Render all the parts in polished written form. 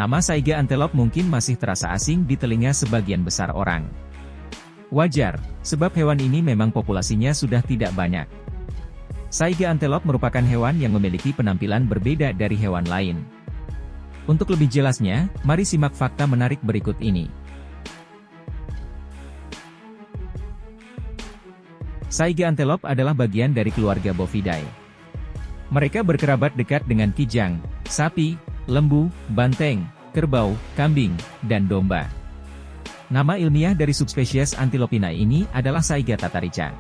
Nama saiga antelop mungkin masih terasa asing di telinga sebagian besar orang. Wajar, sebab hewan ini memang populasinya sudah tidak banyak. Saiga antelop merupakan hewan yang memiliki penampilan berbeda dari hewan lain. Untuk lebih jelasnya, mari simak fakta menarik berikut ini. Saiga antelop adalah bagian dari keluarga Bovidae. Mereka berkerabat dekat dengan kijang, sapi, lembu, banteng, kerbau, kambing, dan domba. Nama ilmiah dari subspesies Antilopinae ini adalah Saiga tatarica.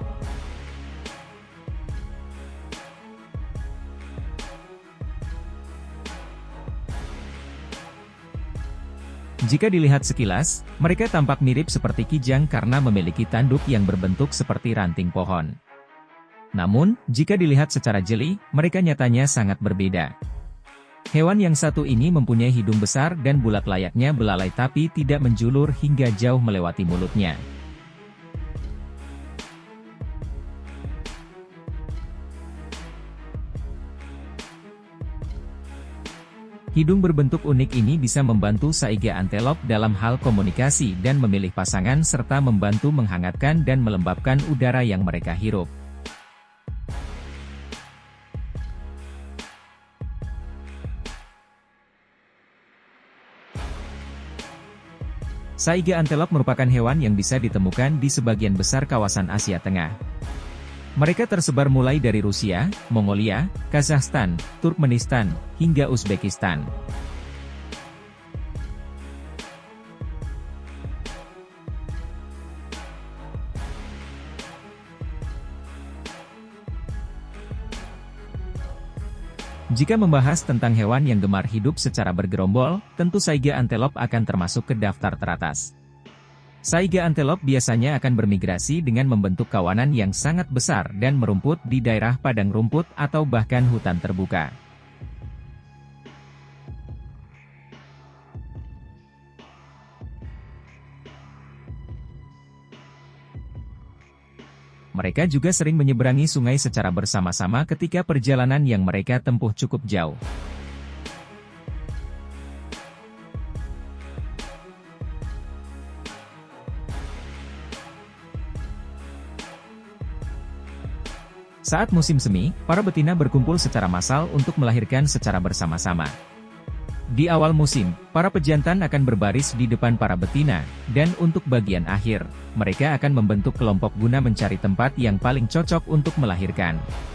Jika dilihat sekilas, mereka tampak mirip seperti kijang karena memiliki tanduk yang berbentuk seperti ranting pohon. Namun, jika dilihat secara jeli, mereka nyatanya sangat berbeda. Hewan yang satu ini mempunyai hidung besar dan bulat layaknya belalai tapi tidak menjulur hingga jauh melewati mulutnya. Hidung berbentuk unik ini bisa membantu saiga antelop dalam hal komunikasi dan memilih pasangan serta membantu menghangatkan dan melembabkan udara yang mereka hirup. Saiga antelop merupakan hewan yang bisa ditemukan di sebagian besar kawasan Asia Tengah. Mereka tersebar mulai dari Rusia, Mongolia, Kazakhstan, Turkmenistan, hingga Uzbekistan. Jika membahas tentang hewan yang gemar hidup secara bergerombol, tentu saiga antelop akan termasuk ke daftar teratas. Saiga antelop biasanya akan bermigrasi dengan membentuk kawanan yang sangat besar dan merumput di daerah padang rumput atau bahkan hutan terbuka. Mereka juga sering menyeberangi sungai secara bersama-sama ketika perjalanan yang mereka tempuh cukup jauh. Saat musim semi, para betina berkumpul secara massal untuk melahirkan secara bersama-sama. Di awal musim, para pejantan akan berbaris di depan para betina, dan untuk bagian akhir, mereka akan membentuk kelompok guna mencari tempat yang paling cocok untuk melahirkan.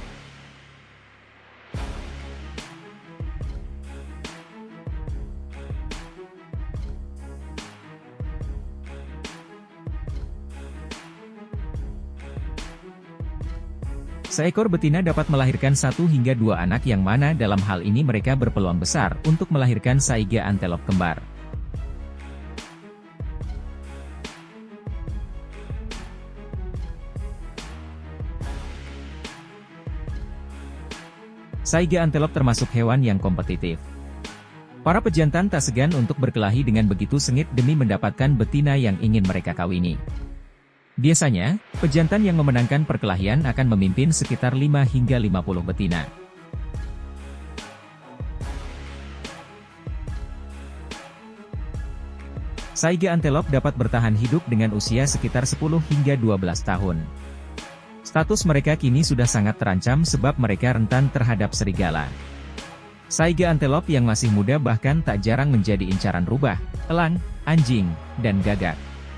Seekor betina dapat melahirkan 1 hingga 2 anak yang mana dalam hal ini mereka berpeluang besar untuk melahirkan saiga antelop kembar. Saiga antelop termasuk hewan yang kompetitif. Para pejantan tak segan untuk berkelahi dengan begitu sengit demi mendapatkan betina yang ingin mereka kawini. Biasanya, pejantan yang memenangkan perkelahian akan memimpin sekitar 5 hingga 50 betina. Saiga antelop dapat bertahan hidup dengan usia sekitar 10 hingga 12 tahun. Status mereka kini sudah sangat terancam sebab mereka rentan terhadap serigala. Saiga antelop yang masih muda bahkan tak jarang menjadi incaran rubah, elang, anjing, dan gagak.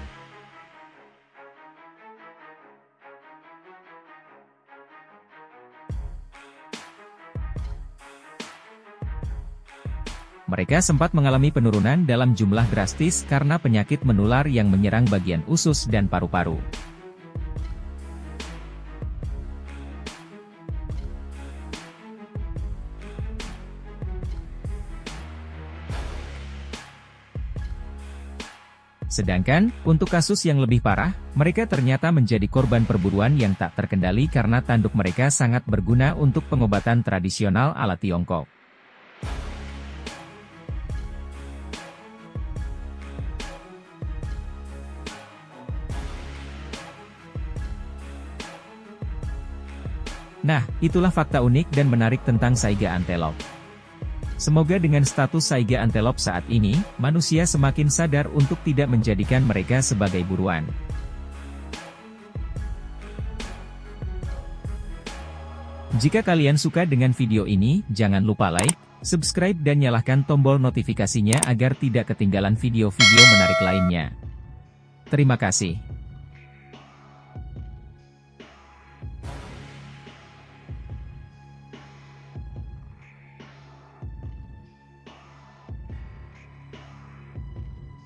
Mereka sempat mengalami penurunan dalam jumlah drastis karena penyakit menular yang menyerang bagian usus dan paru-paru. Sedangkan, untuk kasus yang lebih parah, mereka ternyata menjadi korban perburuan yang tak terkendali karena tanduk mereka sangat berguna untuk pengobatan tradisional ala Tiongkok. Nah, itulah fakta unik dan menarik tentang saiga antelop. Semoga dengan status saiga antelop saat ini, manusia semakin sadar untuk tidak menjadikan mereka sebagai buruan. Jika kalian suka dengan video ini, jangan lupa like, subscribe dan nyalakan tombol notifikasinya agar tidak ketinggalan video-video menarik lainnya. Terima kasih.